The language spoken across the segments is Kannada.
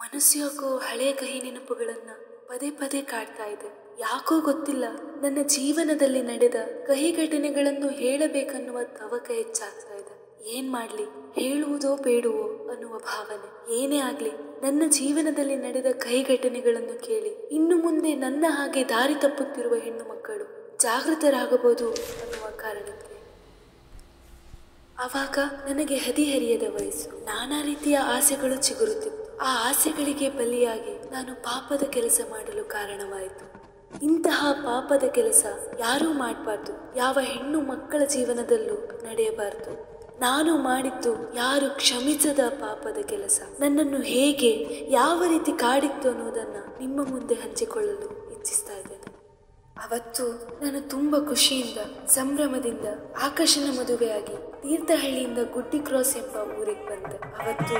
ಮನಸ್ಸು ಯಾಕೋ ಹಳೆಯ ಕಹಿ ನೆನಪುಗಳನ್ನು ಪದೇ ಪದೇ ಕಾಡ್ತಾ ಇದೆ. ಯಾಕೋ ಗೊತ್ತಿಲ್ಲ, ನನ್ನ ಜೀವನದಲ್ಲಿ ನಡೆದ ಕಹಿ ಘಟನೆಗಳನ್ನು ಹೇಳಬೇಕನ್ನುವ ತವಕ ಹೆಚ್ಚಾಗ್ತಾ ಇದೆ. ಏನ್ ಮಾಡ್ಲಿ, ಹೇಳುವುದೋ ಬೇಡುವೋ ಅನ್ನುವ ಭಾವನೆ. ಏನೇ ಆಗ್ಲಿ, ನನ್ನ ಜೀವನದಲ್ಲಿ ನಡೆದ ಕಹಿ ಘಟನೆಗಳನ್ನು ಕೇಳಿ ಇನ್ನು ಮುಂದೆ ನನ್ನ ಹಾಗೆ ದಾರಿ ತಪ್ಪುತ್ತಿರುವ ಹೆಣ್ಣು ಮಕ್ಕಳು ಜಾಗೃತರಾಗಬಹುದು ಅನ್ನುವ ಕಾರಣಕ್ಕೆ. ಆವಾಗ ನನಗೆ ಹದಿಹರಿಯದ ವಯಸ್ಸು, ನಾನಾ ರೀತಿಯ ಆಸೆಗಳು ಚಿಗುರುತ್ತಿತ್ತು. ಆ ಆಸೆಗಳಿಗೆ ಬಲಿಯಾಗಿ ನಾನು ಪಾಪದ ಕೆಲಸ ಮಾಡಲು ಕಾರಣವಾಯಿತು. ಇಂತಹ ಪಾಪದ ಕೆಲಸ ಯಾರೂ ಮಾಡಬಾರ್ದು, ಯಾವ ಹೆಣ್ಣು ಮಕ್ಕಳ ಜೀವನದಲ್ಲೂ ನಡೆಯಬಾರದು. ನಾನು ಮಾಡಿದ್ದು ಯಾರು ಕ್ಷಮಿಸದ ಪಾಪದ ಕೆಲಸ ನನ್ನನ್ನು ಹೇಗೆ ಯಾವ ರೀತಿ ಕಾಡಿತ್ತು ಅನ್ನೋದನ್ನು ನಿಮ್ಮ ಮುಂದೆ ಹಂಚಿಕೊಳ್ಳಲು ಇಚ್ಛಿಸ್ತಾ ಇದ್ದೇನೆ. ಅವತ್ತು ನಾನು ತುಂಬ ಖುಷಿಯಿಂದ ಸಂಭ್ರಮದಿಂದ ಆಕಾಶನ ಮದುವೆಯಾಗಿ ತೀರ್ಥಹಳ್ಳಿಯಿಂದ ಗುಡ್ಡಿ ಕ್ರಾಸ್ ಎಂಬ ಊರಿಗೆ ಬಂದೆ. ಅವತ್ತು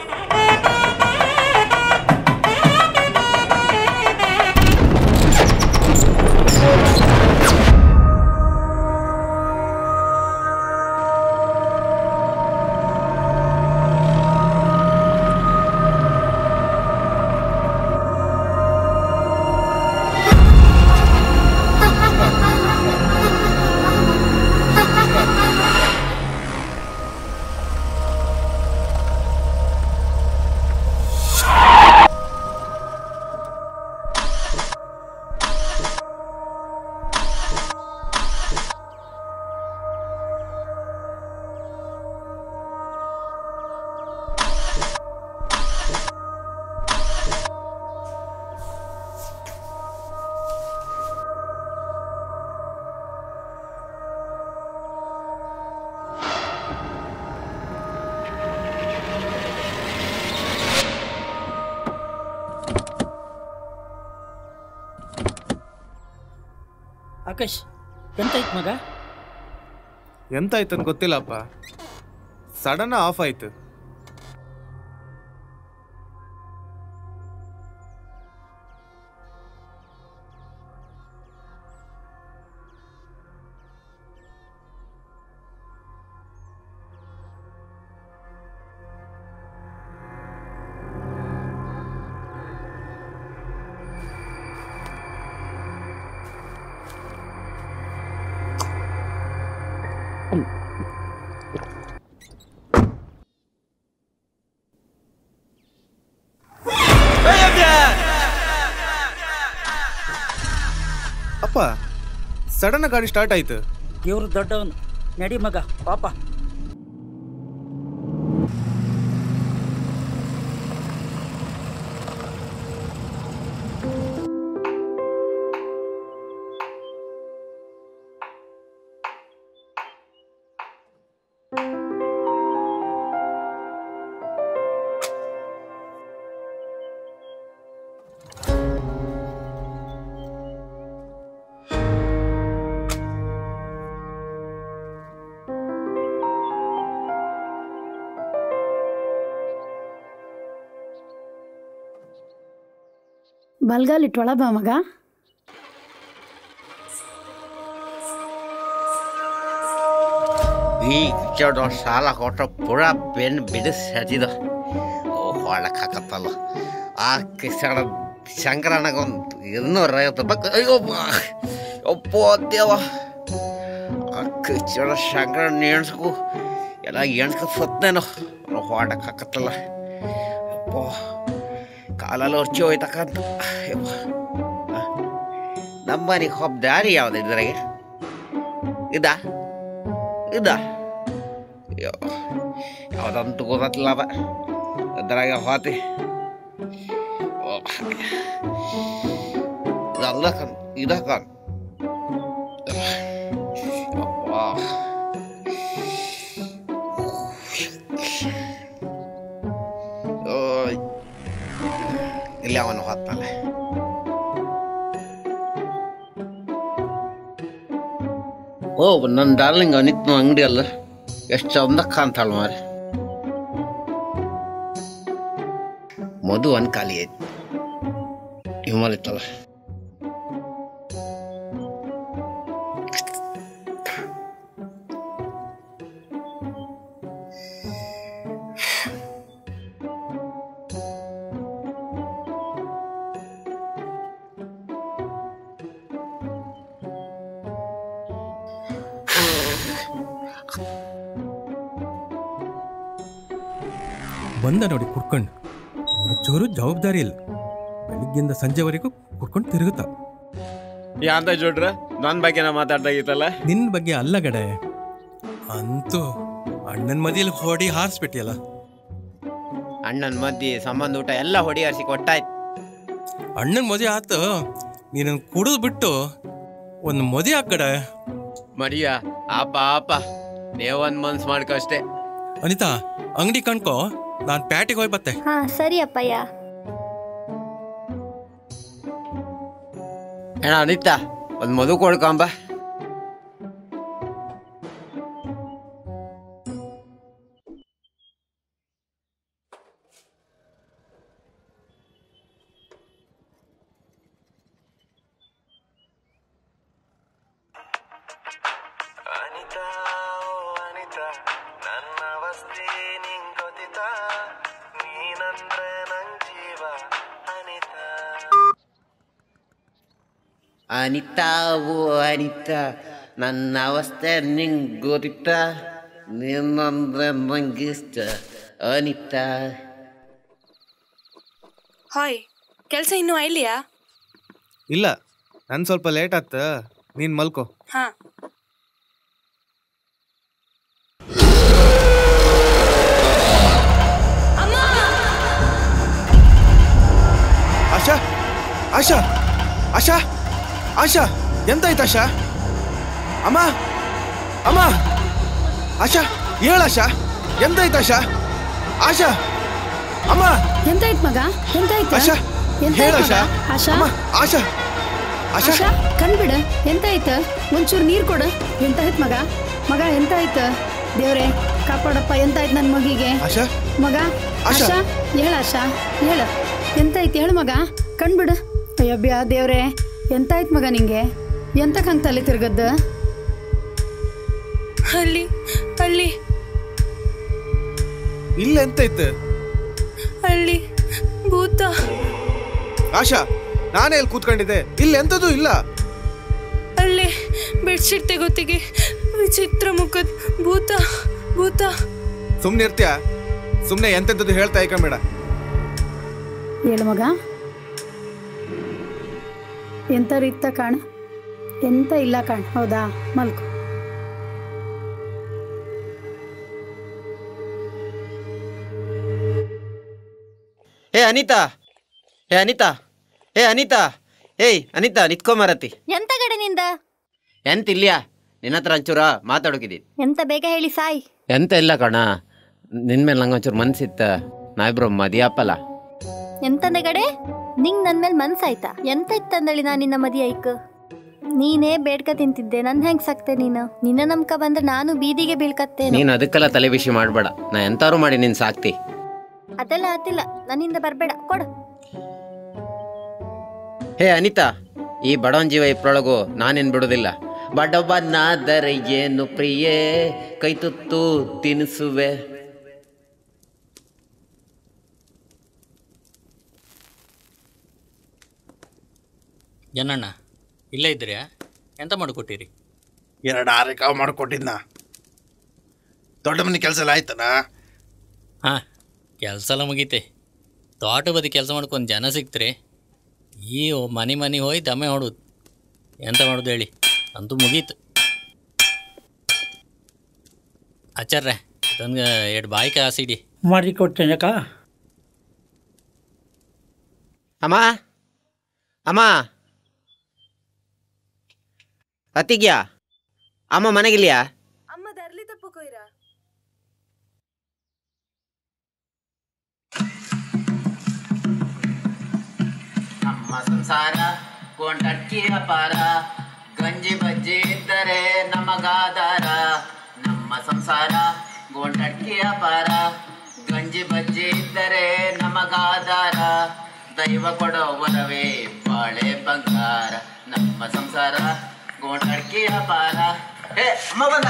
ಆಕಾಶ್, ಎಂತಾಯ್ತು ಮಗ? ಎಂತಾಯ್ತು ಅಂತ ಗೊತ್ತಿಲ್ಲಪ್ಪ, ಸಡನ್ ಆಫ್ ಆಯ್ತು. ಅಪ್ಪ, ಸಡನ್ ಗಾಡಿ ಸ್ಟಾರ್ಟ್ ಆಯ್ತು. ದೇವ್ರು ದೊಡ್ಡವನು, ನಡಿ ಮಗ ಪಾಪ. ಬಲ್ಗಾಲಿಟ್ಟು ಒಳ ಬಾ ಮಗ. ಈಗ ಸಾಲ ಕೊಟ್ಟ ಪುರ ಬೆನ್ನು ಬಿಡಿಸಿ ಹಚ್ಚಿದ ಹೊಳಕ್ ಹಾಕತ್ತಲ್ಲ. ಆ ಕಿಸಣ ಶಂಕರಣ್ಣಗೊಂದು 250 ರೂಪಾಯಿ. ಅಯ್ಯೋ ಒಪ್ಪೋ ದೇವ, ಆ ಕಿಸಣ ಶಂಕರ ಎಣ್ಸ್ಕು ಎಲ್ಲ ಎಣ್ಸ್ಕ ಸತ್ನೇನೋ ಹೊಡಕ್ ಹಾಕತ್ತಲ್ಲ. ಅಪ್ಪೋ ಕಾಲಲ್ಲಿ ಹೊರ್ಚಿ ಹೋಯ್ತಕ್ಕಂತ. ನಮ್ಮನಿಗೆ ಹೊಬ್ಬ ದಾರಿ ಯಾವ್ದು ಇದ್ರಾಗೆ? ಇದ ಯಾವ್ದಂತೂ ಗೊತ್ತಿಲ್ಲ. ಅದ ಅದ್ರಾಗ ಹೋತಿ ಅಲ್ಲ ಕಣ್, ಇದ ಕಣ್. ಇಲ್ಲಿ ಅವನು ಹೊತ್ತಲ್ಲ. ಓ, ನನ್ನ ಡಾರ್ಲಿಂಗ್ ಅನಿತ್ನು ಅಂಗಡಿ ಅಲ್ಲ, ಎಷ್ಟು ಚಂದ ಕಾಣ್ತಾಳ ಮಾರಿ. ಮಧು ಒಂದು ಖಾಲಿ ಐತಿ, ಹಿಮಾಲ ಇತ್ತಲ್ಲ. ಬಂದ ನೋಡಿ ಕುಡ್ಕೊಂಡು ಚೂರು ಜವಾಬ್ದಾರಿ ಇಲ್ಲ. ಬೆಳಿಗ್ಗೆಯಿಂದ ಸಂಜೆವರೆಗೂ ಕುಡ್ಕೊಂಡು ತಿರುಗುತ್ತಾ. ಯಾಂತ ಜೋಡ್ರ ನನ್ನ ಬಗ್ಗೆ ಮಾತಾಡ್ದಾಗಿತ್ತಲ್ಲ. ನಿನ್ನ ಬಗ್ಗೆ ಅಲ್ಲ ಗಡೆ, ಅಂತೂ ಅಣ್ಣನ ಮದಿಯಲ್ಲಿ ಹೊಡಿ ಹಾರಿಸ್ಬಿಟ್ಟಿಯಲ್ಲ. ಅಣ್ಣನ ಮದ್ದಿ ಸಂಬಂಧ ಊಟ ಎಲ್ಲ ಹೊಡಿ ಹಾರಿಸಿ ಕೊಟ್ಟಾಯ್ತು. ಅಣ್ಣನ ಮದುವೆ ಆತು, ನೀನು ಕುಡಿದು ಬಿಟ್ಟು ಒಂದು ಮದುವೆ ಹಾಕಡೆ. ಮರಿಯ ಆಪ ಆಪ ನೀವೊಂದು ಮನ್ಸು ಮಾಡ್ಕೊ ಅಷ್ಟೇ. ಅನಿತಾ, ಅಂಗಡಿ ಕಣ್ಕೋ, ನಾನು ಪ್ಯಾಟಿಗೆ ಹೋಗಿ ಬತ್ತೆ. ಹಾ ಸರಿ ಅಪ್ಪಯ್ಯ. ಏನ ಅನಿತಾ, ಒಂದು ಮಧು ಕೊಡ್ಕೊಂಬ. ಅನಿತಾ ಓ ಅನಿತಾ, ನನ್ನ ಅವಸ್ಥೆ ನಿಂಗೆ ಗೊತ್ತಿತ್ತಾ? ನೀನಂದ್ರೆ ನಂಗೆ ಇಷ್ಟ ಅನಿತಾ. ಹಾಯ್, ಕೆಲಸ ಇನ್ನೂ ಆಯ್ಲಿಯಾ? ಇಲ್ಲ, ನಾನು ಸ್ವಲ್ಪ ಲೇಟ್ ಆತ, ನೀನು ಮಲ್ಕೋ. ಹಾ. ಆಶಾ ಆಶಾ ಆಶಾ ಆಶಾ, ಎಂತಾಯ್ತು ಆಶಾ? ಅಮ್ಮ ಅಮ್ಮ, ಆಶಾ ಹೇಳ ಆಶಾ, ಎಂತಾಯ್ತು ಆಶಾ? ಆಶಾ ಅಮ್ಮ, ಎಂತಾಯ್ತು ಮಗ? ಎಂತಾಯ್ತು? ಆಶಾ ಹೇಳ ಆಶಾ. ಆಶಾ ಅಮ್ಮ, ಆಶಾ ಆಶಾ ಆಶಾ ಕಣ್ಬಿಡ, ಎಂತಾಯ್ತು? ಒಂಚೂರು ನೀರು ಕೊಡು. ಎಂತಾಯ್ತು ಮಗ? ಮಗ ಎಂತಾಯ್ತು? ದೇವ್ರೆ ಕಾಪಾಡಪ್ಪ, ಎಂತಾಯ್ತು ನನ್ನ ಮಗಿಗೆ? ಆಶಾ ಮಗ ಆಶಾ ಹೇಳ, ಆಶಾ ಹೇಳ, ಎಂತಾಯ್ತು ಹೇಳು ಮಗ? ಕಣ್ಬಿಡು. ಅಯ್ಯಬ್ಯಾ ದೇವ್ರೆ, ಎಂತಾಯ್ತು ಮಗ ನಿಂಗೆ? ಎಂತಕ್ಕೆ ಹಂಗೆ ತಲೆ ತಿರ್ಗದ್ದು? ಅಲ್ಲಿ ಅಲ್ಲಿ ಇಲ್ಲ, ಎಂತೈತೆ? ಅಲ್ಲಿ ಭೂತ. ಆಶಾ, ನಾನೇ ಇಲ್ಲಿ ಕೂತ್ಕೊಂಡಿದ್ದೆ, ಇಲ್ಲಿ ಎಂಥದ್ದು ಇಲ್ಲ. ಅಲ್ಲೇ ಬೆಡ್ಶೀಟ್ ತೆಗೋತಿಗೆ ವಿಚಿತ್ರ ಮುಖದ ಭೂತ ಭೂತ. ಸುಮ್ಮನೆ ಇರ್ತೀಯ? ಸುಮ್ಮನೆ ಎಂತೆಂಥದ್ದು ಹೇಳ್ತಾ ಇಕ್ಕಬೇಡ. ಹೇಳು ಮಗ, ಎಂತ ರೀತ ಕಾಣ? ಎಂತ ಇಲ್ಲ ಕಾಣ, ಹೌದಾ? ಮಲ್ಕೊ. ಏ ಅನಿತಾ, ಏ ಅನಿತಾ, ಏ ಅನಿತಾ, ಏಯ್ ಅನಿತಾ, ನಿತ್ಕೊಂಬರತಿ. ಎಂತ ಗಡೆ ನಿಂದ? ಎಂತ ಇಲ್ಯಾ? ನಿನ್ನ ಹತ್ರ ಒಂಚೂರ ಮಾತಾಡೋಕಿದ್ದೀನಿ. ಎಂತ ಬೇಗ ಹೇಳಿ ಸಾಯ್. ಎಂತ ಇಲ್ಲ ಕಣ, ನಿನ್ ಮೇಲೆ ನಂಗೆ ಒಂಚೂರು ಮನ್ಸಿತ್ತ. ನಾವಿಬ್ರು ಮದಿಯಪ್ಪಲ್ಲ. ಎಂತಂದೆ ಗಡೆ? ನಿಂಗ್ ನನ್ ಮೇಲೆ ಮನ್ಸಾಯ್ತಾ? ಎಂತ ಇತ್ತಂದಳಿ ನಾ ನಿನ್ನ ಮದಿ ಐಕ್? ನೀನೇ ಬೇಡ್ಕ ತಿಂತಿದ್ದೆ, ನನ್ ಹೆಂಗ್ ಸಾಕ್ತೆ ನೀನು? ನಿನ್ನ ನಮ್ಕ ಬಂದ್ರೆ ನಾನು ಬೀದಿಗೆ ಬೀಳ್ಕತ್ತೇನೆ. ನೀನ್ ಅದಕ್ಕೆಲ್ಲ ತಲೆ ಬಿಸಿ ಮಾಡ್ಬೇಡ, ನಾ ಎಂತಾರು ಮಾಡಿ ನೀನ್ ಸಾಕ್ತಿ. ಅದೆಲ್ಲ ಆತಿಲ್ಲ, ನನ್ನಿಂದ ಬರ್ಬೇಡ, ಕೊಡು. ಹೇ ಅನಿತಾ, ಈ ಬಡವನ್ ಜೀವ ಇಪ್ರೊಳಗು ನಾನೇನ್ ಬಿಡುದಿಲ್ಲ. ಬಡವನಾದರೆ ಏನು ಪ್ರಿಯೇ, ಕೈ ತುತ್ತು ತಿನಿಸುವೆ. ಜನಣ್ಣ ಇಲ್ಲೇ ಇದ್ರ್ಯಾ? ಎಂತ ಮಾಡಿಕೊಟ್ಟಿರಿ? ಎರಡು ಆರೆಕಾವು ಮಾಡಿಕೊಟ್ಟಿದ್ನ. ದೊಡ್ಡ ಮನೆ ಕೆಲಸ ಎಲ್ಲ ಆಯ್ತನ? ಹಾಂ, ಕೆಲಸ ಎಲ್ಲ ಮುಗೀತೆ. ತೋಟ ಬದಿ ಕೆಲಸ ಮಾಡ್ಕೊಂಡು ಜನ ಸಿಕ್ತ್ರಿ. ಈ ಮನೆ ಹೋಗಿ ದಮ್ಮೆ ಹೊಡೋದು. ಎಂತ ಮಾಡೋದು ಹೇಳಿ, ಅಂತೂ ಮುಗೀತು. ಆಚಾರ್ರೆ, ಇದೊಂದು 2 ಬಾಯಿ ಕಾಸಿಡಿ ಮಾಡಿ ಕೊಡ್ತೇನೆ ಅಕ್ಕ. ಅಮ್ಮ ಅಮ್ಮ, ಅತ್ತಿಗ್ಯಾ? ಅಮ್ಮ ಮನೆಗಿಲ್ಯಾ? ಅಮ್ಮ ದರ್ಲಿ ತಪ್ಪು ಕೊಯ್ರ. ನಮ್ಮ ಸಂಸಾರ ಕೊಂಡಕ್ಕಿಯ ಪಾರ, ಗಂಜಿ ಬಜ್ಜಿ ಇದ್ದರೆ ನಮಗಾದಾರ. ನಮ್ಮ ಸಂಸಾರ ಗೋಂಡಕ್ಕಿಯ ಪಾರ, ಗಂಜಿ ಬಜ್ಜಿ ಇದ್ದರೆ ನಮಗಾದಾರ. ದೈವ ಕೊಡೋ ವರವೇ ಬಾಳೆ ಬಂಗಾರ. ನಮ್ಮ ಸಂಸಾರ ಗೋಂಡಕ್ಕಿಯ ಪಾರ. ಏ ಅಮ್ಮ ಬಂದ.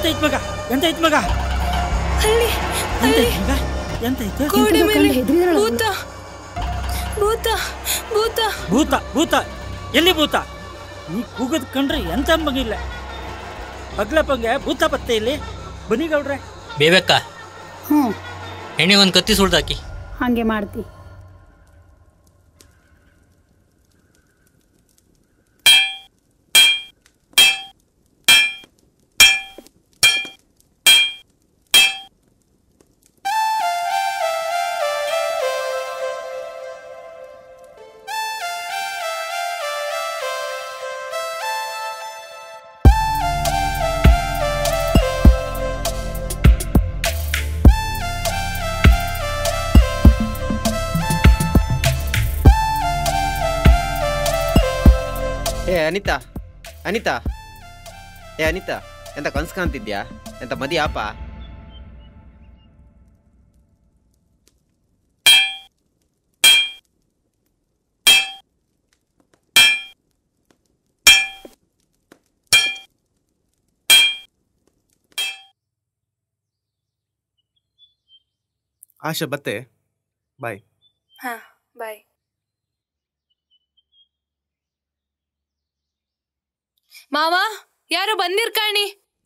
ಎಂತೈತ್ ಮಗ ಎಂತೈತ್ ಮಗ ಅಲ್ಲಿ ಎಂತೈತ್ ಮಗ ಎಂತೈತೆ ಗೋಡೆ ಮೇಲೆ ಭೂತ ಭೂತ ಭೂತ ಭೂತ ಭೂತ ಎಲ್ಲಿ ಭೂತ ನೀ ಕೂಗದ್ ಕಂಡ್ರೆ ಎಂತ ಮಗಿಲ್ಲ ಪಗ್ಲ ಪಂಗೆ ಭೂತ ಪತ್ತೆ ಇಲ್ಲಿ ಬನ್ನಿ ಗೌಡ್ರೆ ಬೇಬೇಕ ಹ್ಞೂ ಎಣ್ಣೆ ಒಂದು ಕತ್ತಿ ಸುಳ್ದಾಕಿ ಹಾಗೆ ಮಾಡ್ತಿ. ಅನಿತಾ ಅನಿತಾ ಅನಿತಾ ಎಂತ ಕನ್ಸು ಕಾಣ್ತಿದ್ಯಾ? ಎಂತ ಮದಿ ಆಪ? ಆಶಾ ಬತ್ತೆ ಬಾಯ್. ಹಾ ಬಾಯ್. ಮಾವ ಯಾರೋ ಬಂದಿರ್ ಕಾಣಿ.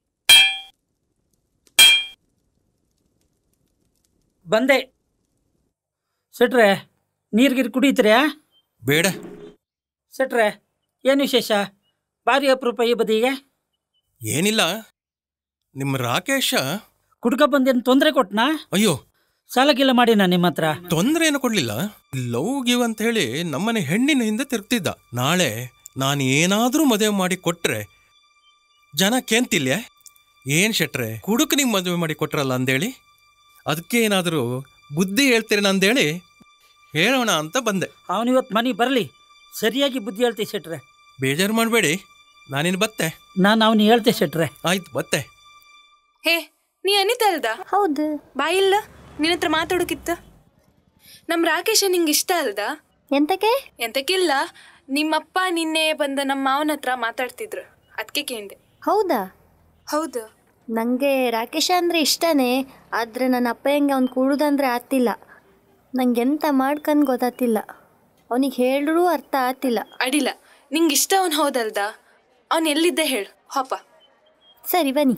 ಬಂದೆ. ಸೆಟ್ರೆ ನೀರ್ಗಿರ್ ಕುಡಿತೀರಾ? ಬೇಡ. ಸೆಟ್ರೆ ಏನು ವಿಶೇಷ? ಭಾರಿ ಅಪರೂಪ ಈ ಬದಿಗೆ. ಏನಿಲ್ಲ, ನಿಮ್ಮ ರಾಕೇಶ ಕುಡ್ಕ ಬಂದೇನು ತೊಂದರೆ ಕೊಟ್ನಾ? ಅಯ್ಯೋ, ಸಾಲಕ್ಕಿಲ್ಲ ಮಾಡಿನ ನಿಮ್ಮ ಹತ್ರ? ತೊಂದರೆ ಏನು ಕೊಡ್ಲಿಲ್ಲ. ಲವ್ ಗಿವ್ ಅಂತ ಹೇಳಿ ನಮ್ಮನೆ ಹೆಣ್ಣಿನ ಹಿಂದೆ ತಿರುಗ್ತಿದ್ದ. ನಾಳೆ ನಾನು ಏನಾದ್ರೂ ಮದುವೆ ಮಾಡಿ ಕೊಟ್ರೆ ಜನ ಕೇಂತಿಲ್ಯ? ಏನ್ ಶೆಟ್ರೆ ಕುಡುಕನಿಗೆ ಮದುವೆ ಮಾಡಿ ಕೊಟ್ರಲ್ಲ ಅಂದೇಳಿ, ಅದಕ್ಕೆ ಏನಾದರೂ ಬುದ್ಧಿ ಹೇಳ್ತೀರೇನ ಅಂದೇಳಿ ಹೇಳೋಣ ಅಂತ ಬಂದೆ. ಅವನಿವತ್ತು ಮನೆ ಬರಲಿ, ಸರಿಯಾಗಿ ಬುದ್ಧಿ ಹೇಳ್ತಿ ಶೆಟ್ರೆ. ಬೇಜಾರು ಮಾಡಬೇಡಿ, ನಾನಿನ್ ಬತ್ತೆ. ನಾನು ಅವನು ಹೇಳ್ತೆ ಶೆಟ್ರೆ. ಆಯ್ತು ಬತ್ತೆ. ಹೇ ನೀ ಅನಿತಾ ಅಲ್ದ? ಹೌದು. ಬಾಯಿಲ್ಲ, ನಿನ್ನ ಹತ್ರ ಮಾತಾಡೋಕಿತ್ತ. ನಮ್ಮ ರಾಕೇಶ ನಿಂಗೆ ಇಷ್ಟ ಅಲ್ದ? ಎಂತಕ್ಕೆ? ಎಂತಕ್ಕಿಲ್ಲ, ನಿಮ್ಮಪ್ಪ ನಿನ್ನೆ ಬಂದ ನಮ್ಮ ಮಾವನ ಹತ್ರ ಮಾತಾಡ್ತಿದ್ರು, ಅದಕ್ಕೆ ಕೇಳಿದೆ. ಹೌದಾ? ಹೌದು. ನನಗೆ ರಾಕೇಶ ಅಂದರೆ ಇಷ್ಟನೇ, ಆದರೆ ನನ್ನ ಅಪ್ಪ ಹೆಂಗೆ ಅವ್ನು ಕೂಡುದಂದ್ರೆ ಆತಿಲ್ಲ. ನಂಗೆ ಎಂತ ಮಾಡ್ಕಂದು ಗೊತ್ತಾತಿಲ್ಲ, ಅವನಿಗೆ ಹೇಳಿದ್ರೂ ಅರ್ಥ ಆತಿಲ್ಲ. ಅಡಿಲ್ಲ, ನಿಂಗೆ ಇಷ್ಟ ಅವನು ಹೌದಲ್ದ? ಅವನು ಎಲ್ಲಿದ್ದ ಹೇಳು ಹೋಪ. ಸರಿ ಬನ್ನಿ.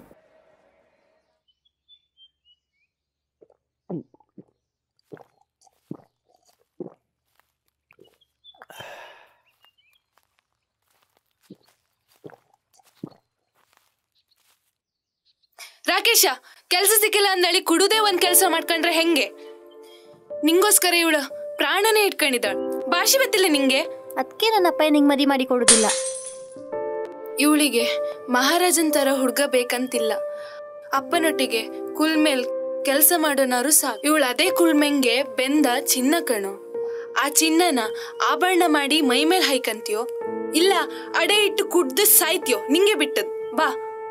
ರಾಕೇಶ, ಕೆಲ್ಸ ಸಿಕ್ಕಿಲ್ಲ ಅಂದಳಿ ಕುಡುದೇ ಒಂದ್ ಕೆಲ್ಸ ಮಾಡ್ಕೊಂಡ್ರೆ ಹೆಂಗೆ? ನಿಂಗೋಸ್ಕರ ಇವಳು ಪ್ರಾಣನೇ ಇಟ್ಕೊಂಡಿದ್ದಾಳ. ಭಾಷೆ ಗೊತ್ತಿಲ್ಲ ನಿಂಗೆ? ಅದಕ್ಕೆ ನನ್ನ ಅಪ್ಪ ನಿಂಗೆ ಮದಿ ಮಾಡಿ ಕೊಡುದಿಲ್ಲ. ಇವಳಿಗೆ ಮಹಾರಾಜನ್ ತರ ಹುಡ್ಗ ಬೇಕಂತಿಲ್ಲ. ಅಪ್ಪನೊಟ್ಟಿಗೆ ಕುಲ್ಮೇಲ್ ಕೆಲ್ಸ ಮಾಡೋನಾರು ಸಾಕು. ಇವಳು ಅದೇ ಕುಲ್ಮೆಂಗೆ ಬೆಂದ ಚಿನ್ನ ಕಣು. ಆ ಚಿನ್ನನ ಆಭರಣ ಮಾಡಿ ಮೈ ಮೇಲ್ ಹೈಕಂತೀಯೋ ಇಲ್ಲ ಅಡೆ ಇಟ್ಟು ಕುಡ್ದು ಸಾಯ್ತೀಯೋ, ನಿಂಗೆ ಬಿಟ್ಟದ್. ಬಾ.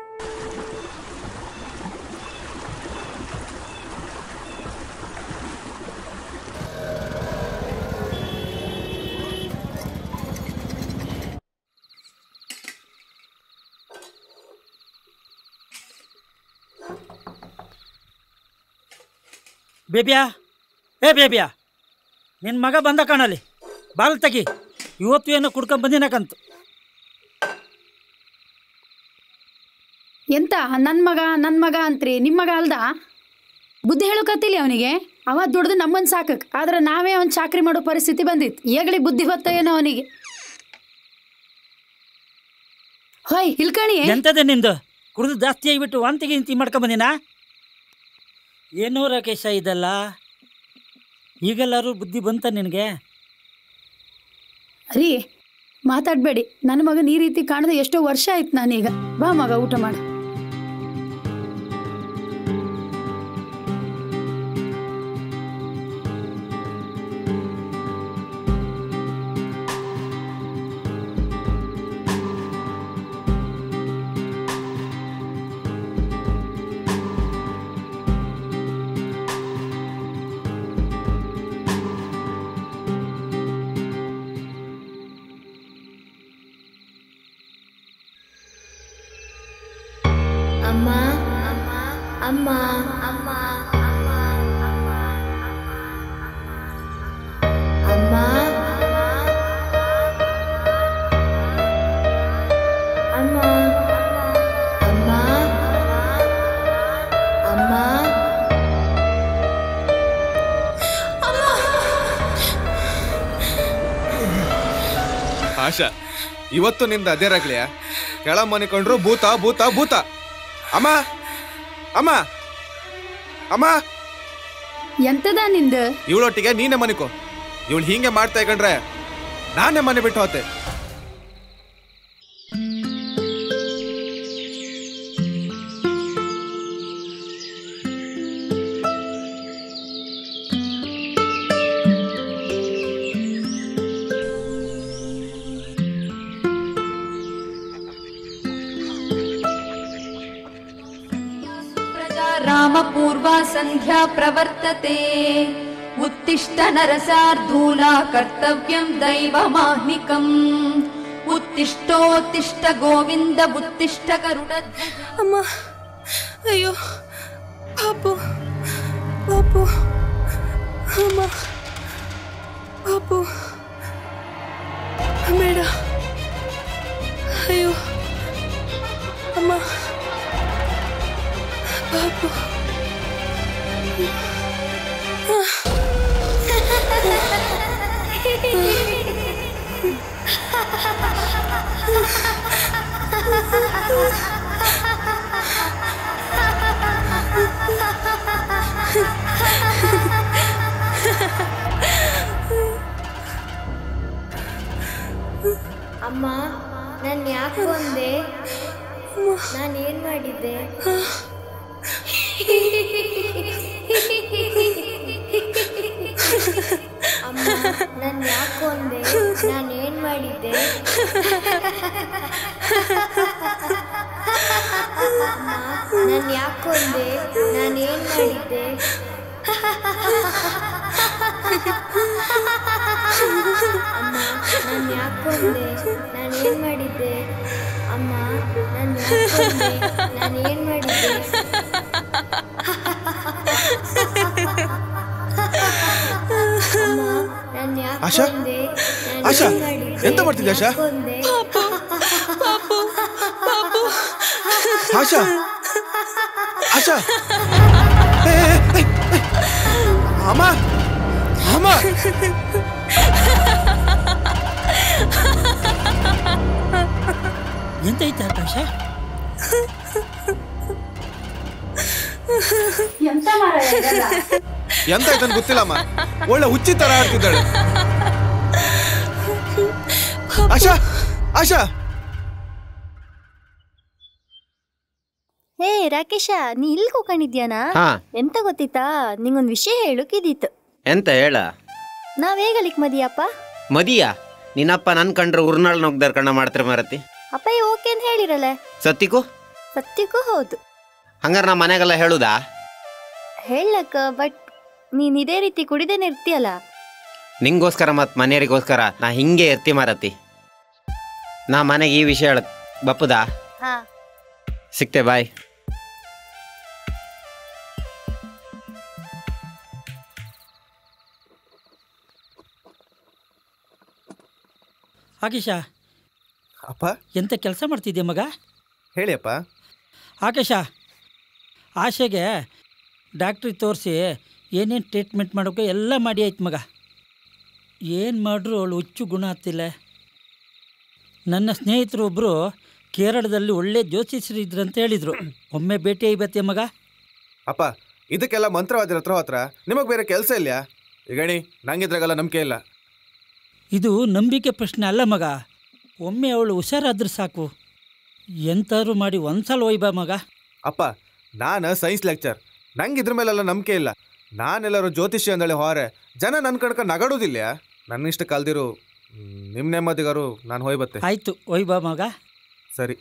ಬೇಬಿಯಾ, ಏ ಬೇಬಿಯಾ, ನಿನ್ನ ಮಗ ಬಂದ ಕಾಣಲಿ, ಬಾಲ್ ತೆಗಿ. ಇವತ್ತು ಏನೋ ಕುಡ್ಕೊಂಡ್ ಬಂದಿನಕಂತು. ಎಂತ ನನ್ನ ಮಗ ಅಂತ್ರಿ? ನಿಮ್ಮ ಮಗ ಅಲ್ದ? ಬುದ್ಧಿ ಹೇಳೋಕತ್ತಿಲ್ಲ ಅವನಿಗೆ. ಅವ ದುಡ್ದು ನಮ್ಮನ್ನು ಸಾಕಕ್ಕೆ, ಆದ್ರೆ ನಾವೇ ಅವ್ನು ಚಾಕ್ರಿ ಮಾಡೋ ಪರಿಸ್ಥಿತಿ ಬಂದಿತ್ತು. ಈಗಲೇ ಬುದ್ಧಿ ಗೊತ್ತ ಏನೋ ಅವನಿಗೆ. ಹೊಯ್ ಇಲ್ಕಣಿ. ಎಂತದೆ ನಿಂದು? ಕುಡಿದು ಜಾಸ್ತಿ ಆಗಿಬಿಟ್ಟು ವಾಂತಿಗೆ ಇಂತಿ ಮಾಡ್ಕೊಂಡ್ ಬಂದಿನ? ಏನೋ ರಾಕೇಶ ಇದಲ್ಲ, ಈಗೆಲ್ಲರೂ ಬುದ್ಧಿ ಬಂತ ನಿನಗೆ? ರೀ ಮಾತಾಡಬೇಡಿ, ನನ್ನ ಮಗನ ಈ ರೀತಿ ಕಾಣದೆ ಎಷ್ಟೋ ವರ್ಷ ಆಯ್ತು ನಾನೀಗ. ಬಾ ಮಗ ಊಟ ಮಾಡು. ಅಮ್ಮ ಅಮ್ಮ ಅಮ್ಮ ಅಮ್ಮ ಅಮ್ಮ ಅಮ್ಮ ಆಶಾ, ಇವತ್ತು ನಿಂದ ಅದೇ ರಾಗ್ಲಿಯ ಕೆಳ ಮನಿಕೊಂಡ್ರು ಭೂತ ಭೂತ ಭೂತ. ಅಮ್ಮ ಅಮ್ಮ ಅಮ್ಮ, ಎಂತದ ನಿಂದು? ಇವಳೊಟ್ಟಿಗೆ ನೀನೇ ಮನಿಕೋ. ಇವಳು ಹೀಗೆ ಮಾಡ್ತಾ ಇಕೊಂಡ್ರೆ ನಾನೇ ಮನೆ ಬಿಟ್ಟು ಹೋತೆ. रामपूर्वा संध्या प्रवर्तते उत्तिष्ठ नरसार्धूला कर्तव्यं दैवमाह्निकम् उत्तिष्ठोत्तिष्ठ गोविन्द उत्तिष्ठ गरुडध्वज. ಅಮ್ಮ, ಅಯ್ಯೋ ಪಾಪು ಪಾಪು, ಅಮ್ಮ ಪಾಪು ಬೇಡ, ಅಯ್ಯೋ ಅಮ್ಮ ಪಾಪು. ಅಮ್ಮ, ನಾನು ಯಾಕೆ ಬಂದೆ? ನಾನು ಏನು ಮಾಡಿದ್ದೆ? ಅಮ್ಮ, ನಾನು ಯಾಕೆ ಬಂದೆ? ನಾನು ಏನು ಮಾಡಿದ್ದೆ? ಅಮ್ಮ, ನಾನು ಯಾಕೆ ಬಂದೆ? ನಾನು ಏನು ಮಾಡಿದ್ದೆ? ಅಮ್ಮ, ನಾನು ಯಾಕೆ ಬಂದೆ? ನಾನು ಏನು ಮಾಡಿದ್ದೆ? ಅಮ್ಮ, ನಾನು ಯಾಕೆ ಬಂದೆ? ನಾನು ಏನು ಮಾಡಿದ್ದೆ? ಅಮ್ಮ, ನಾನು ಯಾಕೆ ಆಶಾ, ಬಂದೆ? ನಾನು ಆಶಾ, ಏನು ಮಾಡಿದ್ದೆ? ಎಂತ ಮಾಡ್ತಿದ್ದೆ ಆಶಾ? ಯಾಕೆ ಬಂದೆ? ಆಶಾ ಆಶಾ, ಏ, ಏ, ಏ, ಏ. ಅಮ್ಮ ಅಮ್ಮ, ಎಂತೈತೆ ಆಕಾಶ? ಎಂತ ಮಾರ ಎಂತ ಆಯ್ತು ಗೊತ್ತಿಲ್ಲಮ್ಮ. ಒಳ್ಳೆ ಹುಚ್ಚಿ ತರ ಆಡ್ತಿದ್ದಾಳೆ. ಆಶಾ ಆಶಾ, ಹೇ ರಾಕೇಶ, ನೀ ಇಲ್ಲಿ ಕೂಕೊಂಡಿದ್ಯಾನಾ? ಹಾ. ಎಂತ ಗೊತ್ತಿತ್ತಾ, ನಿಂಗೊಂದು ವಿಷಯ ಹೇಳೋಕಿದ್ದಿತ್ತು. ಎಂತ ಹೇಳ? ನಾವೇಗಲಿಕ್ ಮದಿಯಪ್ಪ? ಮದಿಯಾ? ನಿನ್ನಪ್ಪ ನನ್ ಕಂಡ್ರೆ ಉರ್ನಾಳ್ ನೋಗ್ದಾರ ಕಣ್ಣ ಮಾಡ್ತಾರೆ ಮಾರತಿ. ಅಪ್ಪ ಓಕೆ ಅಂತ ಹೇಳಿರಲ್ಲ. ಸತ್ತಿಗೂ ಸತ್ಯಕ್ಕೂ ಹೌದು. ಹಂಗಾರ ನಾ ಮನೆಗೆಲ್ಲ ಹೇಳುದಾ? ಹೇಳಕ್ಕ, ಬಟ್ ನೀನ್ ಇದೇ ರೀತಿ ಕುಡಿದೇನೆ ಇರ್ತೀಯಲ್ಲ. ನಿಂಗೋಸ್ಕರ ಮತ್ ಮನೆಯವರಿಗೋಸ್ಕರ ನಾ ಹಿಂಗೆ ಎತ್ತಿ ಮಾರತಿ. ನಾ ಮನೆಗೆ ಈ ವಿಷಯ ಹೇಳ ಬಪ್ಪುದಾ? ಹಾ, ಸಿಕ್ತೆ, ಬಾಯ್. ಆಕೇಶ, ಅಪ್ಪ ಎಂತ ಕೆಲಸ ಮಾಡ್ತಿದ್ದೆ ಮಗ? ಹೇಳಿ ಅಪ್ಪ. ಆಕೇಶ, ಆಶೆಗೆ ಡಾಕ್ಟ್ರಿಗೆ ತೋರಿಸಿ ಏನೇನು ಟ್ರೀಟ್ಮೆಂಟ್ ಮಾಡೋಕೆ ಎಲ್ಲ ಮಾಡಿ ಆಯ್ತು ಮಗ. ಏನು ಮಾಡ್ರು ಅವಳು ಹುಚ್ಚು ಗುಣ ಆಗ್ತಿಲ್ಲ. ನನ್ನ ಸ್ನೇಹಿತರು ಒಬ್ಬರು ಕೇರಳದಲ್ಲಿ ಒಳ್ಳೆ ಜ್ಯೋತಿಷ್ಯರು ಇದ್ರಂತ ಹೇಳಿದರು. ಒಮ್ಮೆ ಭೇಟಿ ಐಬತ್ತೆ ಮಗ. ಅಪ್ಪ, ಇದಕ್ಕೆಲ್ಲ ಮಂತ್ರವಾದಿರ ಹತ್ರ ನಿಮಗೆ ಬೇರೆ ಕೆಲಸ ಇಲ್ಲ? ಈಗಣಿ, ನಂಗಿದ್ರಾಗೆಲ್ಲ ನಂಬಿಕೆ ಇಲ್ಲ. ಇದು ನಂಬಿಕೆ ಪ್ರಶ್ನೆ ಅಲ್ಲ ಮಗ. ಒಮ್ಮೆ ಅವಳು ಹುಷಾರಾದ್ರೆ ಸಾಕು. ಎಂತಾದ್ರು ಮಾಡಿ ಒಂದ್ಸಲ ಒಯ್ಬಾ ಮಗ. ಅಪ್ಪ, ನಾನು ಸೈನ್ಸ್ ಲೆಕ್ಚರ್, ನಂಗೆ ಇದ್ರ ಮೇಲೆಲ್ಲ ನಂಬಿಕೆ ಇಲ್ಲ. ನಾನೆಲ್ಲರೂ ಜ್ಯೋತಿಷ್ಯ ಅಂದೇಳಿ ಹೊರೆ ಜನ ನನ್ನ ಕಣಕ ನಗಾಡೋದಿಲ್ಲ. ನನ್ನ ಇಷ್ಟ ಕಲ್ದಿರು, ನಿಮ್ಮ ನೆಮ್ಮದಿಗಾರು ನಾನು ಹೋಯ್ ಬತ್ತೆ. ಆಯಿತು, ಒಯ್ಬಾ ಮಗ. ಸರಿ.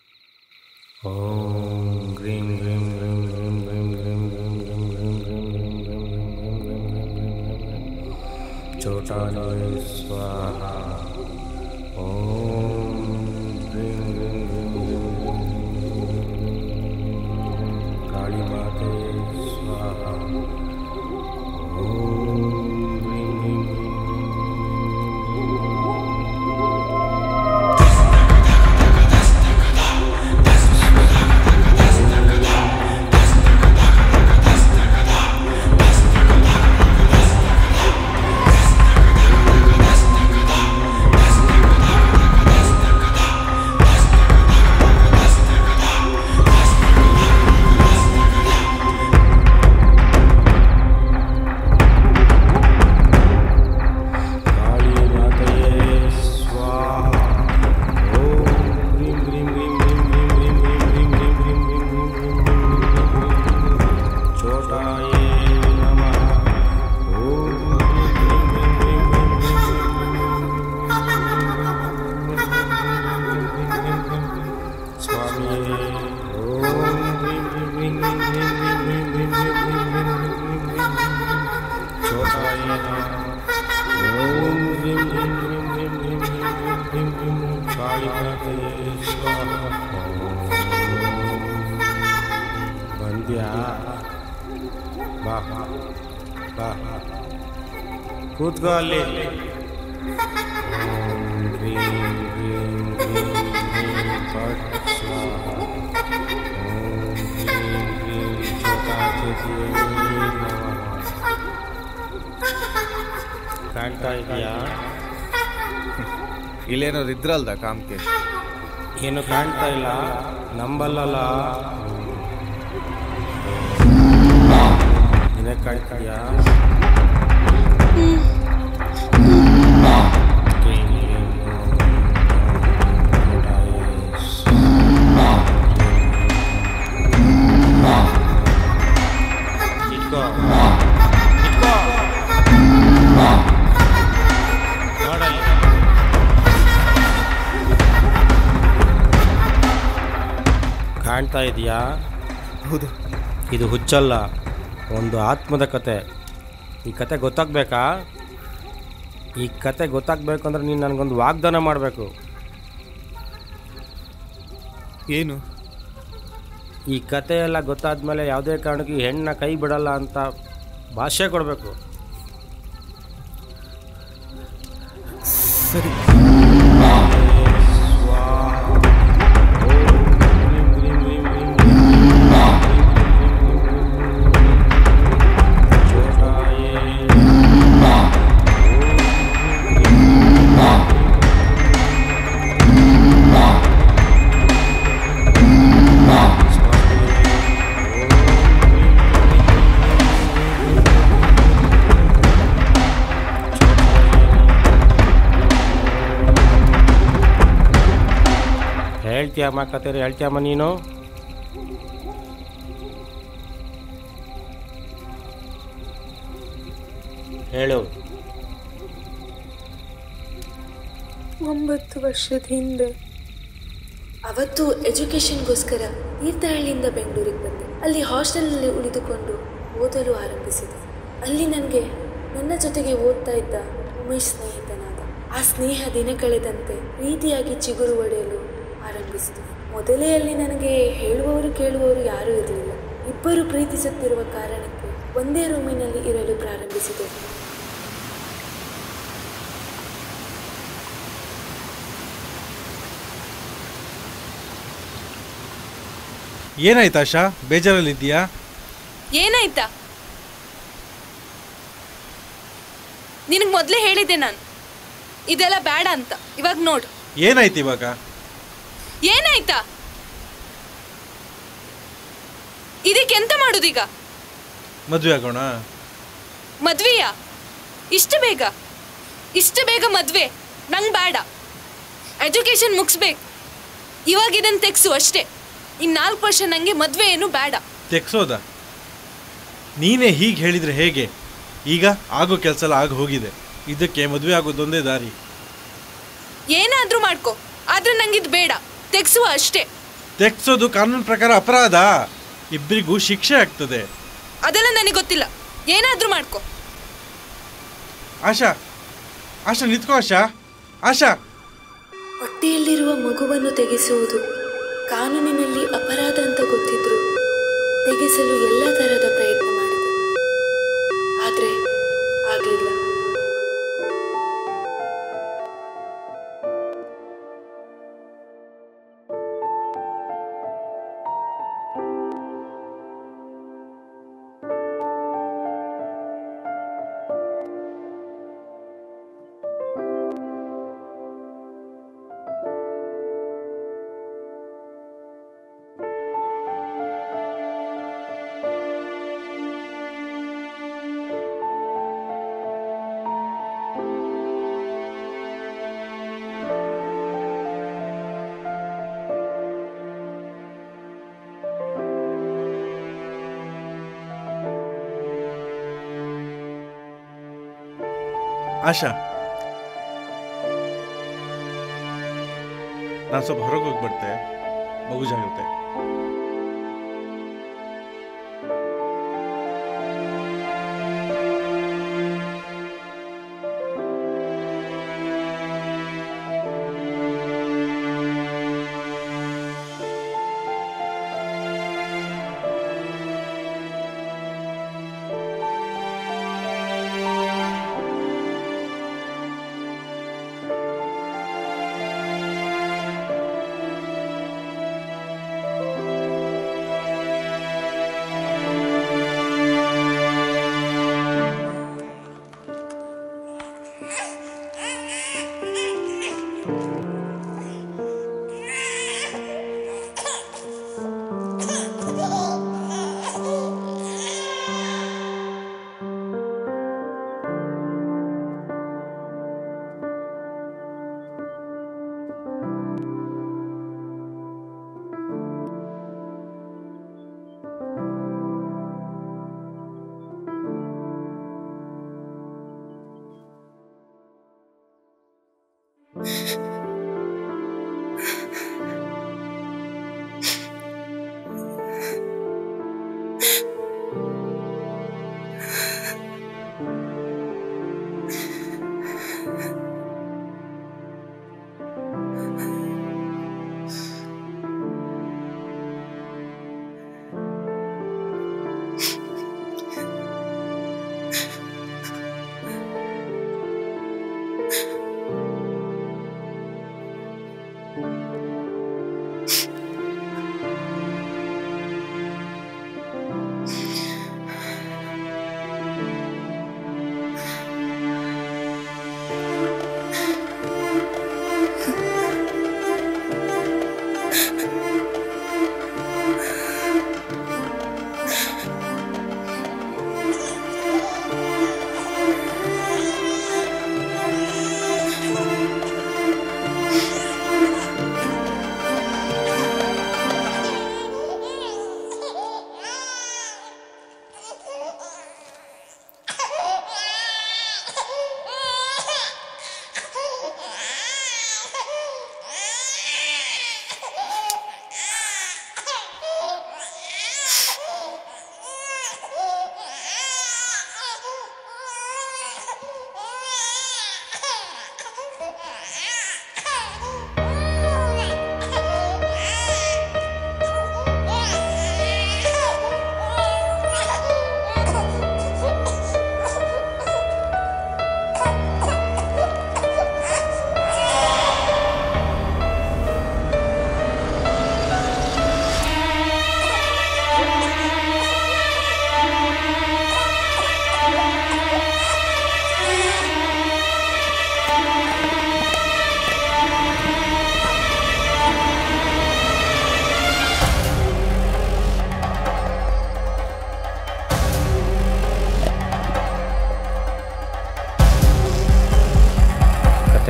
ಓಂ ಗ್ರೀಂ ಗ್ರೀಂ ಗ್ರೀಂ ಗ್ರೀಂ ಗ್ರೀಂ ಗ್ರೀಂ ಗ್ರೀಂ ಗ್ರೀಂ ಗ್ರೀಂ ಗ್ರೀಂ ಗ್ರೀಂ ಗ್ರೀಂ ಗ್ರೀಂ ಚೋಟಾಲಯ ಸ್ವಾಹ. ಓಂ ಗ್ರೀಂ ಗ್ರೀಂ ಗ್ರೀಂ ಗ್ರೀಂ ಗ್ರೀಂ ಗ್ರೀಂ ಕಾಳಿ ಮಾತೆ ಬಾ ಬಾ ಕೂತ್ಕೋ ಅಲ್ಲಿ. ಕಾಣ್ತಾ ಇದೆಯಾ? ಇಲ್ಲೇನಾದ್ರು ಇದ್ರಲ್ದ ಕಾಮ್ಕೆ? ಏನು ಕಾಣ್ತಾ ಇಲ್ಲ, ನಂಬಲ್ಲಲ್ಲ. ನಿನಗೆ ಕಾಣ್ತೀಯಾ? ಇಟ್ಕೋ ಇಟ್ಕೋ ನೋಡಲ್ಲಿ. ಕಾಣ್ತಾ ಇದೆಯಾ? ಹೌದು. ಇದು ಹುಚ್ಚಲ್ಲ, ಒಂದು ಆತ್ಮದ ಕತೆ. ಈ ಕತೆ ಗೊತ್ತಾಗಬೇಕಾ? ಈ ಕತೆ ಗೊತ್ತಾಗಬೇಕು ಅಂದರೆ ನೀನು ನನಗೊಂದು ವಾಗ್ದಾನ ಮಾಡಬೇಕು. ಏನು? ಈ ಕತೆ ಎಲ್ಲ ಗೊತ್ತಾದ ಮೇಲೆ ಯಾವುದೇ ಕಾರಣಕ್ಕೂ ಈ ಹೆಣ್ಣನ್ನ ಕೈ ಬಿಡಲ್ಲ ಅಂತ ಭಾಷೆ ಕೊಡಬೇಕು. ಸರಿ. ಹೇಳ್ತೀಯಮ್ಮ ಕತೆ? ಹೇಳ್ತೀಯಮ್ಮ ನೀನು? ಹೇಳು. 9 ವರ್ಷದ ಹಿಂದೆ ಅವತ್ತು ಎಜುಕೇಷನ್ಗೋಸ್ಕರ ತೀರ್ಥಹಳ್ಳಿಯಿಂದ ಬೆಂಗಳೂರಿಗೆ ಬಂದೆ. ಅಲ್ಲಿ ಹಾಸ್ಟೆಲ್ನಲ್ಲಿ ಉಳಿದುಕೊಂಡು ಓದಲು ಆರಂಭಿಸಿದೆ. ಅಲ್ಲಿ ನನಗೆ ನನ್ನ ಜೊತೆಗೆ ಓದ್ತಾ ಇದ್ದ ಉಮೇಶ್ ಸ್ನೇಹಿತನಾದ. ಆ ಸ್ನೇಹ ದಿನ ಕಳೆದಂತೆ ಪ್ರೀತಿಯಾಗಿ ಚಿಗುರು ಒಡೆಯಲು ಆರಂಭಿಸಿತು. ಮೊದಲೇ ಅಲ್ಲಿ ನನಗೆ ಹೇಳುವವರು ಕೇಳುವವರು ಯಾರೂ ಇರಲಿಲ್ಲ. ಇಬ್ಬರು ಪ್ರೀತಿಸುತ್ತಿರುವ ಕಾರಣಕ್ಕೆ ಒಂದೇ ರೂಮಿನಲ್ಲಿ ಇರಲು ಪ್ರಾರಂಭಿಸಿದೆವು. ಏನಾಯ್ತು ಆಶಾ? ಬೇಜಾರಲ್ಲಿದ್ದೀಯಾ? ಏನಾಯ್ತಾ? ನಿನಗೆ ಮೊದಲೇ ಹೇಳಿದ್ದೆ ನಾನು ಇದೆಲ್ಲ ಬೇಡ ಅಂತ. ಇವಾಗ ನೋಡು ಏನಾಯ್ತು. ಇವಾಗ ಏನಾಯ್ತಾ? ಇದಕ್ಕೆ ಎಂತ ಮಾಡುದೀಗ? ಮದುವೆ ಆಗೋಣ? ಮದ್ವೆಯಾ? ಇಷ್ಟು ಬೇಗ ಮದ್ವೆ ನಂಗೆ ಬೇಡ. ಎಜುಕೇಶನ್ ಮುಗಿಸ್ಬೇಕು. ಇವಾಗ ಇದನ್ನು ತೆಗ್ಸು ಅಷ್ಟೇ. ಇನ್ನು 4 ವರ್ಷ ನಂಗೆ ಮದ್ವೆ ಏನು ಬೇಡ. ತೆಗ್ಸೋದ? ನೀನೇ ಹೀಗೆ ಹೇಳಿದ್ರೆ ಹೇಗೆ? ಈಗ ಆಗೋ ಕೆಲಸ ಎಲ್ಲ ಆಗಿ ಹೋಗಿದೆ. ಇದಕ್ಕೆ ಮದುವೆ ಆಗೋದೊಂದೇ ದಾರಿ. ಏನಾದ್ರೂ ಮಾಡ್ಕೊ, ಆದ್ರೆ ನಂಗಿದ್ ಬೇಡ. ತೆಗ್ಸುವ ಅಷ್ಟೇ. ತೆಗ್ಸೋದು ಕಾನೂನು ಪ್ರಕಾರ ಅಪರಾಧ. ಇಬ್ಬರಿಗೂ ಶಿಕ್ಷೆ ಆಗ್ತದೆ. ಅದೆಲ್ಲ ನನಗೆ ಗೊತ್ತಿಲ್ಲ. ಏನಾದ್ರೂ ಮಾಡ್ಕೊ. ಆಶಾ, ಆಶಾ ನಿಂತ್ಕೋ. ಆಶಾ, ಆಶಾ. ಹೊಟ್ಟೆಯಲ್ಲಿರುವ ಮಗುವನ್ನು ತೆಗೆಸುವುದು ಕಾನೂನಿನಲ್ಲಿ ಅಪರಾಧ ಅಂತ ಗೊತ್ತಿದ್ರು ತೆಗೆಸಲು ಎಲ್ಲ ತರಹದ ಪ್ರಯತ್ನ ಮಾಡಿದೆ. ಆದರೆ ಆಗಲಿಲ್ಲ. ಆಶಾ, ನಾನು ಸ್ವಲ್ಪ ಹೊರಗೆ ಹೋಗಿ ಬರ್ತೆ. ಮಗು ಜಾಗ್ರತೆ.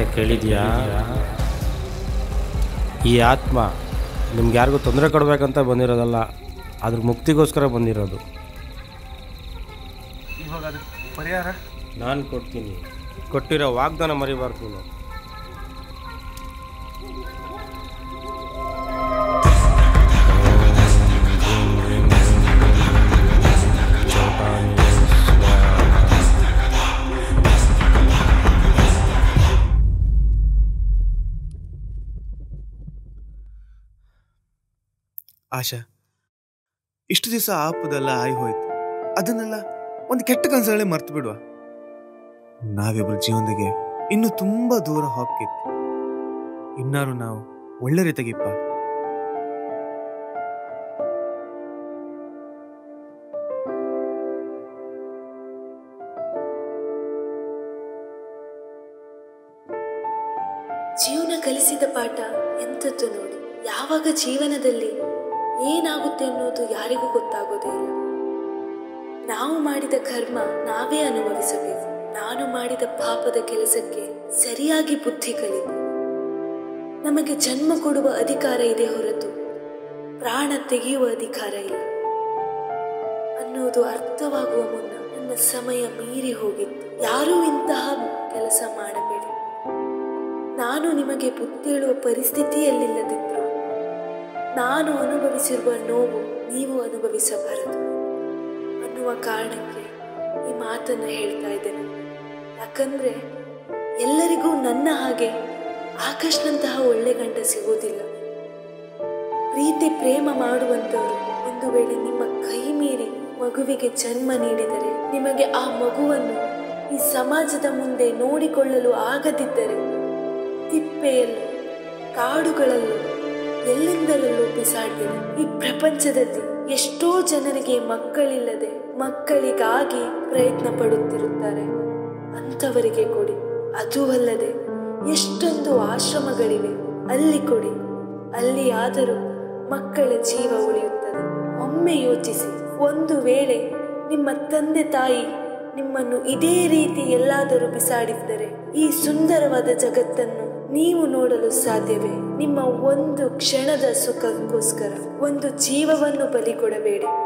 ಕೇಳಿದ್ಯಾ? ಈ ಆತ್ಮ ನಿಮ್ಗೆ ಯಾರಿಗೂ ತೊಂದರೆ ಕೊಡಬೇಕಂತ ಬಂದಿರೋದಲ್ಲ, ಅದ್ರ ಮುಕ್ತಿಗೋಸ್ಕರ ಬಂದಿರೋದು. ಇವಾಗ ಅದು ಪರಿಹಾರ ನಾನು ಕೊಡ್ತೀನಿ. ಕೊಟ್ಟಿರೋ ವಾಗ್ದಾನ ಮರಿಬಾರ್ದು ನೀನು. ಆಶಾ, ಇಷ್ಟು ದಿವಸ ಆಪದೆಲ್ಲ ಆಗಿ ಹೋಯ್ತು. ಅದನ್ನೆಲ್ಲ ಒಂದು ಕೆಟ್ಟ ಕನಸಗಳೇ ಮರ್ತು ಬಿಡುವ. ನಾವಿಬ್ರು ಜೀವನದಾಗೆ ಇನ್ನು ತುಂಬಾ ದೂರ ಹೋಗ್ತಿತ್ತು. ಇನ್ನಾರು ನಾವು ಒಳ್ಳೆ ರೀತಿಯಾಗಿಪ್ಪ. ಜೀವನ ಕಲಿಸಿದ ಪಾಠ ಎಂಥದ್ದು ನೋಡಿ. ಯಾವಾಗ ಜೀವನದಲ್ಲಿ ಏನಾಗುತ್ತೆ ಅನ್ನೋದು ಯಾರಿಗೂ ಗೊತ್ತಾಗೋದೇ ಇಲ್ಲ. ನಾವು ಮಾಡಿದ ಕರ್ಮ ನಾವೇ ಅನುಭವಿಸಬೇಕು. ನಾನು ಮಾಡಿದ ಪಾಪದ ಕೆಲಸಕ್ಕೆ ಸರಿಯಾಗಿ ಬುದ್ಧಿ ಕಲಿತು. ನಮಗೆ ಜನ್ಮ ಕೊಡುವ ಅಧಿಕಾರ ಇದೆ ಹೊರತು ಪ್ರಾಣ ತೆಗೆಯುವ ಅಧಿಕಾರ ಇಲ್ಲ ಅನ್ನೋದು ಅರ್ಥವಾಗುವ ಮುನ್ನ ನನ್ನ ಸಮಯ ಮೀರಿ ಹೋಗಿತ್ತು. ಯಾರೂ ಇಂತಹ ಕೆಲಸ ಮಾಡಬೇಡಿ. ನಾನು ನಿಮಗೆ ಬುದ್ಧಿ ಹೇಳುವ ಪರಿಸ್ಥಿತಿಯಲ್ಲಿಲ್ಲದಿದ್ರು ನಾನು ಅನುಭವಿಸಿರುವ ನೋವು ನೀವು ಅನುಭವಿಸಬಾರದು ಅನ್ನುವ ಕಾರಣಕ್ಕೆ ಈ ಮಾತನ್ನು ಹೇಳ್ತಾ ಇದ್ದೇನೆ. ಯಾಕಂದ್ರೆ ಎಲ್ಲರಿಗೂ ನನ್ನ ಹಾಗೆ ಆಕಾಶ್ನಂತಹ ಒಳ್ಳೆ ಗಂಡ ಸಿಗೋದಿಲ್ಲ. ಪ್ರೀತಿ ಪ್ರೇಮ ಮಾಡುವಂತವರು ಒಂದು ವೇಳೆ ನಿಮ್ಮ ಕೈ ಮೀರಿ ಮಗುವಿಗೆ ಜನ್ಮ ನೀಡಿದರೆ, ನಿಮಗೆ ಆ ಮಗುವನ್ನು ಈ ಸಮಾಜದ ಮುಂದೆ ನೋಡಿಕೊಳ್ಳಲು ಆಗದಿದ್ದರೆ ತಿಪ್ಪೆಯಲ್ಲೂ ಕಾಡುಗಳಲ್ಲೂ ಎಲ್ಲೆಂದರಲ್ಲೂ ಬಿಸಾಡಿದೆ. ಈ ಪ್ರಪಂಚದಲ್ಲಿ ಎಷ್ಟೋ ಜನರಿಗೆ ಮಕ್ಕಳಿಲ್ಲದೆ ಮಕ್ಕಳಿಗಾಗಿ ಪ್ರಯತ್ನ ಪಡುತ್ತಿರುತ್ತಾರೆ. ಅಂಥವರಿಗೆ ಕೊಡಿ. ಅದೂ ಅಲ್ಲದೆ ಎಷ್ಟೊಂದು ಆಶ್ರಮಗಳಿವೆ, ಅಲ್ಲಿ ಕೊಡಿ. ಅಲ್ಲಿ ಆದರೂ ಮಕ್ಕಳ ಜೀವ ಉಳಿಯುತ್ತದೆ. ಒಮ್ಮೆ ಯೋಚಿಸಿ, ಒಂದು ವೇಳೆ ನಿಮ್ಮ ತಂದೆ ತಾಯಿ ನಿಮ್ಮನ್ನು ಇದೇ ರೀತಿ ಎಲ್ಲಾದರೂ ಬಿಸಾಡಿದ್ದರೆ ಈ ಸುಂದರವಾದ ಜಗತ್ತನ್ನು ನೀವು ನೋಡಲು ಸಾಧ್ಯವೇ? ನಿಮ್ಮ ಒಂದು ಕ್ಷಣದ ಸುಖಕ್ಕೋಸ್ಕರ ಒಂದು ಜೀವವನ್ನು ಬಲಿ ಕೊಡಬೇಡಿ.